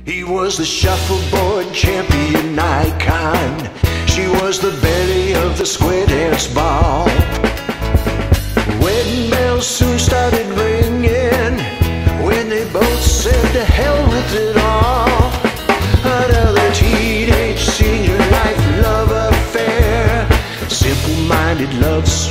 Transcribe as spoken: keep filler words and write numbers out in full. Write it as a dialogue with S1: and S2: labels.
S1: He was the shuffleboard champion icon. She was the Betty of the square dance ball. Wedding bells soon started ringing when they both said to hell with it all. Another teenage senior life love affair, simple-minded love story.